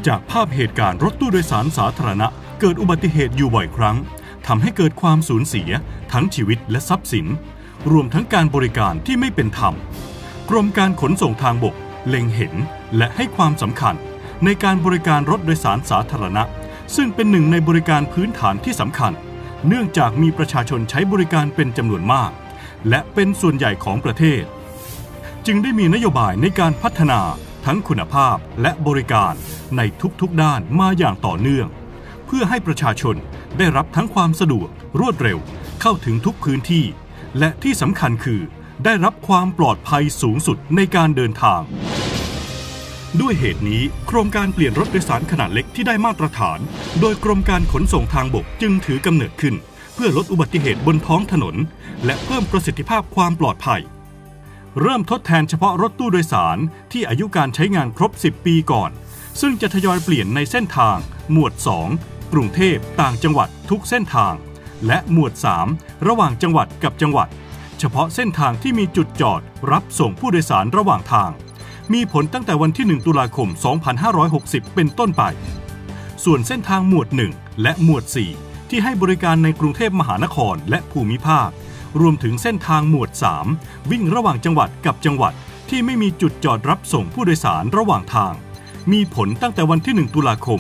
จากภาพเหตุการณ์รถตู้โดยสารสาธารณะเกิดอุบัติเหตุอยู่บ่อยครั้งทำให้เกิดความสูญเสียทั้งชีวิตและทรัพย์สินรวมทั้งการบริการที่ไม่เป็นธรรมกรมการขนส่งทางบกเล็งเห็นและให้ความสำคัญในการบริการรถโดยสารสาธารณะซึ่งเป็นหนึ่งในบริการพื้นฐานที่สำคัญเนื่องจากมีประชาชนใช้บริการเป็นจำนวนมากและเป็นส่วนใหญ่ของประเทศจึงได้มีนโยบายในการพัฒนาทั้งคุณภาพและบริการในทุกๆด้านมาอย่างต่อเนื่องเพื่อให้ประชาชนได้รับทั้งความสะดวกรวดเร็วเข้าถึงทุกพื้นที่และที่สำคัญคือได้รับความปลอดภัยสูงสุดในการเดินทางด้วยเหตุนี้โครงการเปลี่ยนรถโดยสารขนาดเล็กที่ได้มาตรฐานโดยกรมการขนส่งทางบกจึงถือกำเนิดขึ้นเพื่อลดอุบัติเหตุบนท้องถนนและเพิ่มประสิทธิภาพความปลอดภัยเริ่มทดแทนเฉพาะรถตู้โดยสารที่อายุการใช้งานครบ10 ปีก่อนซึ่งจะทยอยเปลี่ยนในเส้นทางหมวด 2 กรุงเทพต่างจังหวัดทุกเส้นทางและหมวด 3 ระหว่างจังหวัดกับจังหวัดเฉพาะเส้นทางที่มีจุดจอดรับส่งผู้โดยสารระหว่างทางมีผลตั้งแต่วันที่ 1 ตุลาคม 2560 เป็นต้นไปส่วนเส้นทางหมวด 1 และหมวด 4 ที่ให้บริการในกรุงเทพมหานครและภูมิภาครวมถึงเส้นทางหมวด 3 วิ่งระหว่างจังหวัดกับจังหวัดที่ไม่มีจุดจอดรับส่งผู้โดยสารระหว่างทางมีผลตั้งแต่วันที่ 1 ตุลาคม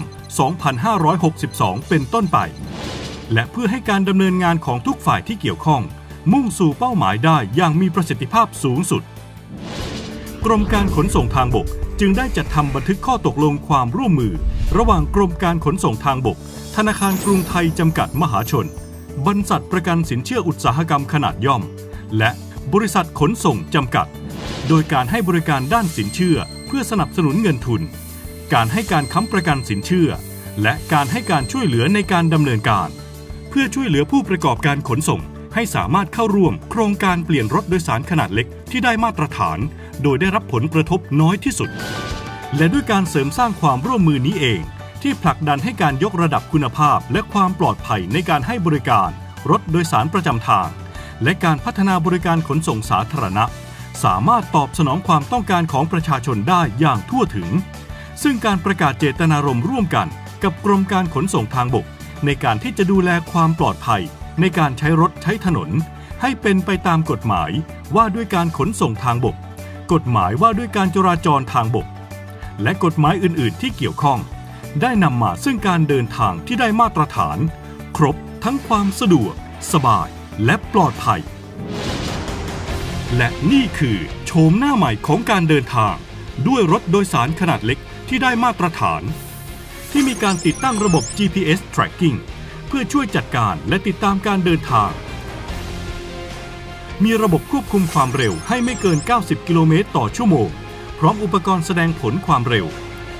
2562 เป็นต้นไปและเพื่อให้การดำเนินงานของทุกฝ่ายที่เกี่ยวข้องมุ่งสู่เป้าหมายได้อย่างมีประสิทธิภาพสูงสุดกรมการขนส่งทางบกจึงได้จัดทำบันทึกข้อตกลงความร่วมมือระหว่างกรมการขนส่งทางบกธนาคารกรุงไทยจำกัดมหาชนบริษัทประกันสินเชื่ออุตสาหกรรมขนาดย่อมและบริษัทขนส่งจำกัดโดยการให้บริการด้านสินเชื่อเพื่อสนับสนุนเงินทุนการให้การค้ำประกันสินเชื่อและการให้การช่วยเหลือในการดำเนินการเพื่อช่วยเหลือผู้ประกอบการขนส่งให้สามารถเข้าร่วมโครงการเปลี่ยนรถโดยสารขนาดเล็กที่ได้มาตรฐานโดยได้รับผลกระทบน้อยที่สุดและด้วยการเสริมสร้างความร่วมมือนี้เองที่ผลักดันให้การยกระดับคุณภาพและความปลอดภัยในการให้บริการรถโดยสารประจำทางและการพัฒนาบริการขนส่งสาธารณะสามารถตอบสนองความต้องการของประชาชนได้อย่างทั่วถึงซึ่งการประกาศเจตนารมณ์ร่วมกันกับกรมการขนส่งทางบกในการที่จะดูแลความปลอดภัยในการใช้รถใช้ถนนให้เป็นไปตามกฎหมายว่าด้วยการขนส่งทางบกกฎหมายว่าด้วยการจราจรทางบกและกฎหมายอื่นๆที่เกี่ยวข้องได้นำมาซึ่งการเดินทางที่ได้มาตรฐานครบทั้งความสะดวกสบายและปลอดภัยและนี่คือโฉมหน้าใหม่ของการเดินทางด้วยรถโดยสารขนาดเล็กที่ได้มาตรฐานที่มีการติดตั้งระบบ GPS tracking เพื่อช่วยจัดการและติดตามการเดินทางมีระบบควบคุมความเร็วให้ไม่เกิน90 กิโลเมตรต่อชั่วโมงพร้อมอุปกรณ์แสดงผลความเร็ว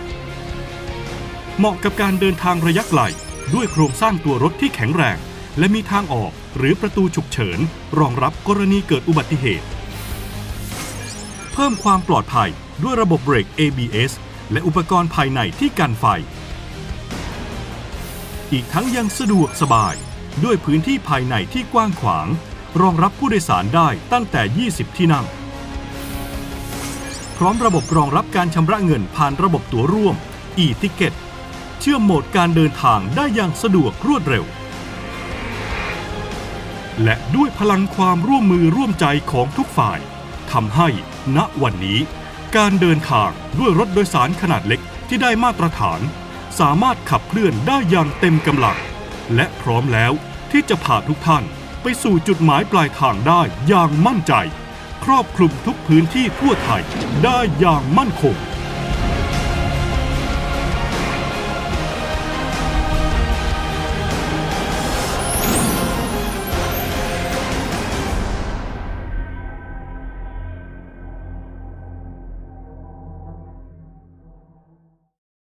เหมาะกับการเดินทางระยะไกลด้วยโครงสร้างตัวรถที่แข็งแรงและมีทางออกหรือประตูฉุกเฉินรองรับกรณีเกิดอุบัติเหตุเพิ่มความปลอดภัยด้วยระบบเบรก ABS และอุปกรณ์ภายในที่กันไฟอีกทั้งยังสะดวกสบายด้วยพื้นที่ภายในที่กว้างขวางรองรับผู้โดยสารได้ตั้งแต่20ที่นั่งพร้อมระบบรองรับการชำระเงินผ่านระบบตั๋วร่วม e-ticket เชื่อมโหมดการเดินทางได้อย่างสะดวกรวดเร็วและด้วยพลังความร่วมมือร่วมใจของทุกฝ่ายทำให้ณวันนี้การเดินทางด้วยรถโดยสารขนาดเล็กที่ได้มาตรฐานสามารถขับเคลื่อนได้อย่างเต็มกำลังและพร้อมแล้วที่จะพาทุกท่านไปสู่จุดหมายปลายทางได้อย่างมั่นใจครอบคลุมทุกพื้นที่ทั่วไทยได้อย่างมั่นคง